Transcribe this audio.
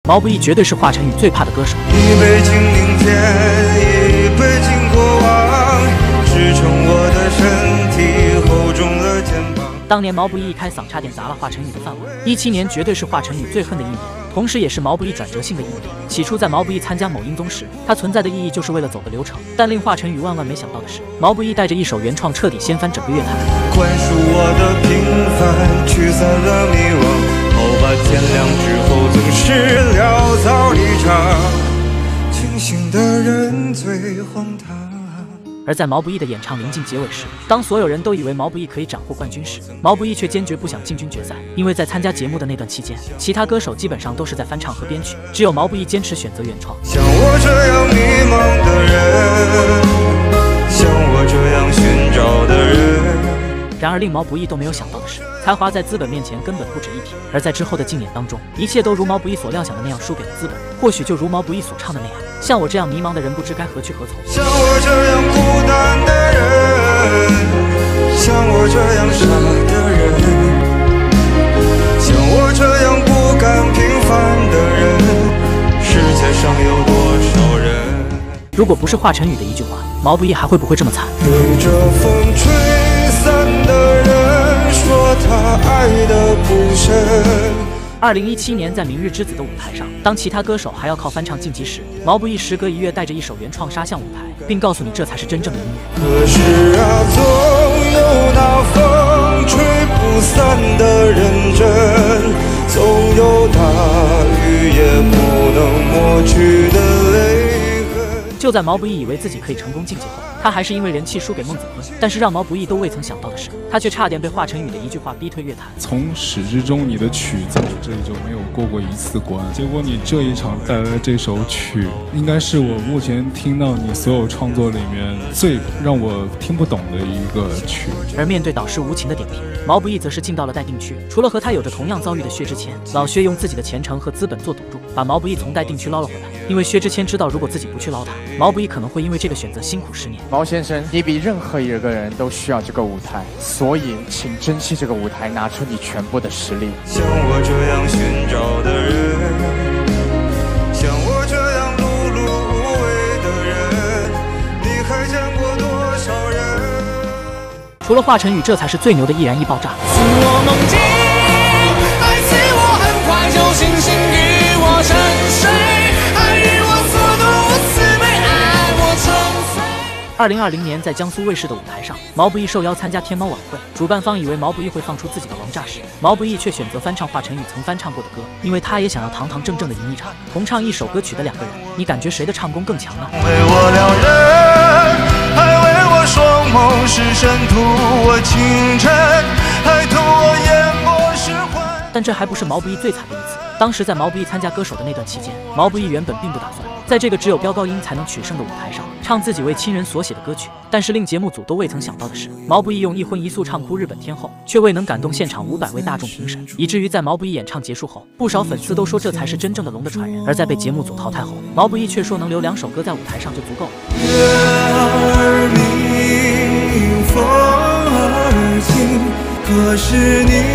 毛不易绝对是华晨宇最怕的歌手。 一杯敬明天，一杯敬过往，支撑我的身体，厚重了肩膀。 当年毛不易一开嗓差点砸了华晨宇的饭碗。17年绝对是华晨宇最恨的一年，同时也是毛不易转折性的一年。起初在毛不易参加某音综时，他存在的意义就是为了走个流程，但令华晨宇万万没想到的是，毛不易带着一首原创彻底掀翻整个乐坛。 宽恕我的平凡，驱散了迷惘，好吧，天亮之后总是潦草离场，清醒的人最荒唐。 而在毛不易的演唱临近结尾时，当所有人都以为毛不易可以斩获冠军时，毛不易却坚决不想进军决赛，因为在参加节目的那段期间，其他歌手基本上都是在翻唱和编曲，只有毛不易坚持选择原创。 像我这样迷茫的人，像我这样寻找的人。 然而令毛不易都没有想到的是，才华在资本面前根本不值一提。而在之后的竞演当中，一切都如毛不易所料想的那样输给了资本，或许就如毛不易所唱的那样，像我这样迷茫的人不知该何去何从。 像我这样孤单的人，像我这样傻的人，像我这样不甘平凡的人，世界上有多少人？ 如果不是华晨宇的一句话，毛不易还会不会这么惨？ 对着风吹散的人说他爱得不深。 2017年在《明日之子》的舞台上，当其他歌手还要靠翻唱晋级时，毛不易时隔1月带着一首原创杀向舞台，并告诉你这才是真正的音乐。 可是啊，总有那风吹不散的认真，总有大雨也不能抹去的泪痕。 就在毛不易以为自己可以成功晋级后，他还是因为人气输给孟子坤。但是让毛不易都未曾想到的是，他却差点被华晨宇的一句话逼退乐坛。 从始至终，你的曲子这里就没有过一次关。结果你这一场带来的这首曲，应该是我目前听到你所有创作里面最让我听不懂的一个曲。 而面对导师无情的点评，毛不易则是进到了待定区。除了和他有着同样遭遇的薛之谦，老薛用自己的前程和资本做赌注，把毛不易从待定区捞了回来。因为薛之谦知道，如果自己不去捞他，毛不易可能会因为这个选择辛苦10年。 毛先生，你比任何一个人都需要这个舞台，所以请珍惜这个舞台，拿出你全部的实力。 像我这样寻找的人，像我这样碌碌无为的人，你还见过多少人？ 除了华晨宇，这才是最牛的易燃易爆炸。 自我梦境，爱自我很快就清醒与我沉睡，爱与我速度无私被爱我沉睡。 2020年在江苏卫视的舞台上，毛不易受邀参加天猫晚会，主办方以为毛不易会放出自己的王炸时，毛不易却选择翻唱华晨宇曾翻唱过的歌，因为他也想要堂堂正正的赢一场。同唱一首歌曲的2个人，你感觉谁的唱功更强呢？ 为我撩人，还为我双眸是深图我清晨，还图我眼波是幻。 但这还不是毛不易最惨的一次。当时在毛不易参加歌手的那段期间，毛不易原本并不打算在这个只有飙高音才能取胜的舞台上唱自己为亲人所写的歌曲。但是令节目组都未曾想到的是，毛不易用一荤一素唱哭日本天后，却未能感动现场500位大众评审，以至于在毛不易演唱结束后，不少粉丝都说这才是真正的龙的传人。而在被节目组淘汰后，毛不易却说能留2首歌在舞台上就足够了。 月儿明，风儿轻，可是你